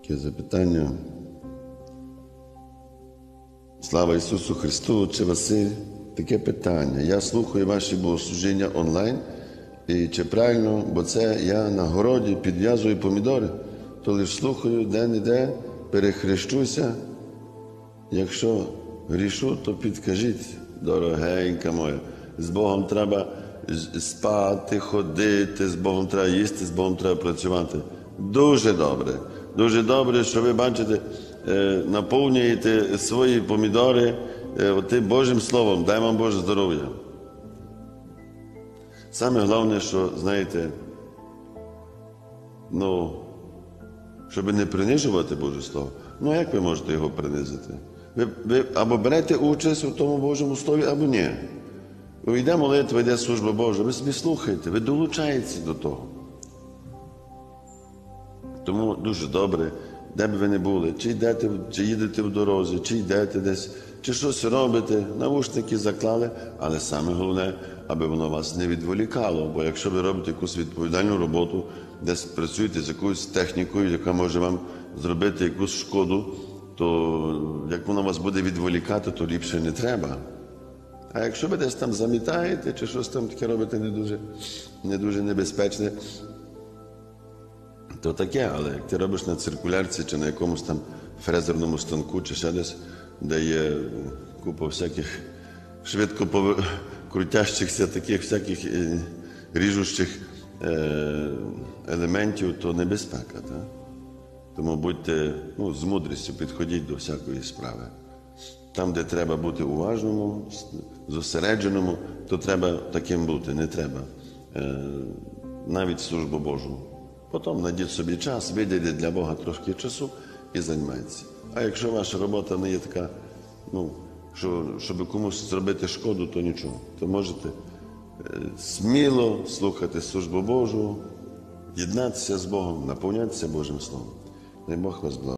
Таке запитання. Слава Ісусу Христу, Отче Василь. Таке питання. Я слухаю ваші богослужіння онлайн, і чи правильно, бо це я на городі підв'язую помідори, то лише слухаю, де-не-де, перехрещуся. Якщо грішу, то підкажіть, дорогенька моя. З Богом треба спати, ходити, з Богом треба їсти, з Богом треба працювати. Дуже добре. Дуже добре, що ви бачите, наповнюєте свої помідори тим Божим Словом. Дай вам Боже здоров'я. Саме головне, що, знаєте, щоб не принижувати Боже Слово, як ви можете його принизити? Ви або берете участь у тому Божому Слові, або ні. Йде молитва, йде служба Божа, ви собі слухаєте, ви долучаєтеся до того. Тому дуже добре, де б ви не були, чи йдете, чи їдете в дорозі, чи йдете десь, чи щось робите, навушники заклали, але саме головне, аби воно вас не відволікало, бо якщо ви робите якусь відповідальну роботу, десь працюєте з якоюсь технікою, яка може вам зробити якусь шкоду, то як воно вас буде відволікати, то ліпше не треба. А якщо ви десь там замітаєте, чи щось там таке робите не дуже небезпечне, то таке, але як ти робиш на циркулярці, чи на якомусь там фрезерному станку, чи ще десь, де є купа всяких швидко крутящихся, таких всяких ріжучих елементів, то небезпека. Так? Тому будьте з мудрістю, підходіть до всякої справи. Там, де треба бути уважному, зосередженому, то треба таким бути, не треба. Навіть службу Божу. Потім знайдіть собі час, виділіть для Бога трошки часу і займайтеся. А якщо ваша робота не є така, щоб комусь зробити шкоду, то нічого. То можете сміло слухати службу Божу, єднатися з Богом, наповнятися Божим Словом. Дай Бог вас благословить.